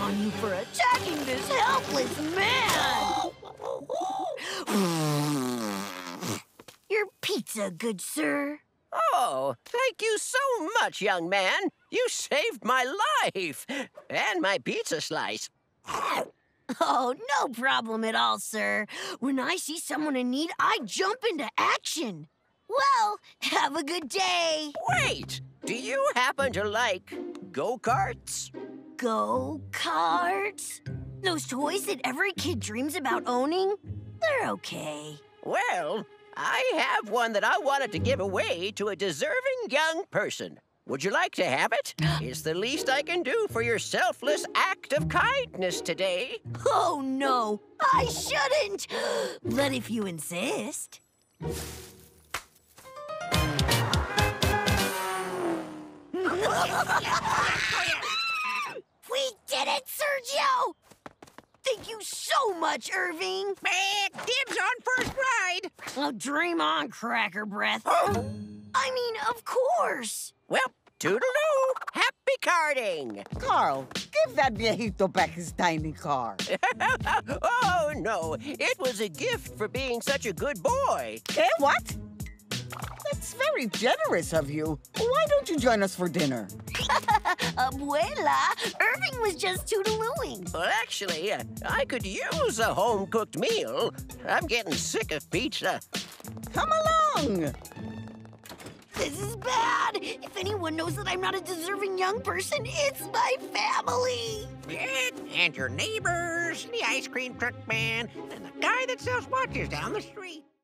on you for attacking this helpless man! Your pizza, good sir. Oh, thank you so much, young man. You saved my life. And my pizza slice. Oh, no problem at all, sir. When I see someone in need, I jump into action. Well, have a good day. Wait! Do you happen to like go-karts? Go-karts? Those toys that every kid dreams about owning? They're okay. Well, I have one that I wanted to give away to a deserving young person. Would you like to have it? It's the least I can do for your selfless act of kindness today. Oh, no, I shouldn't. But if you insist. We did it, Sergio! Thank you so much, Irving. Dibs on first ride. Oh, dream on, Cracker Breath. I mean, of course. Well, toodaloo! Happy karting! Carl, give that viejito back his tiny car. Oh, no. It was a gift for being such a good boy. Eh, what? That's very generous of you. Why don't you join us for dinner? Abuela, Irving was just toodalooing. Well, actually, I could use a home-cooked meal. I'm getting sick of pizza. Come along. This is bad. If anyone knows that I'm not a deserving young person, it's my family. And your neighbors, the ice cream truck man, and the guy that sells watches down the street.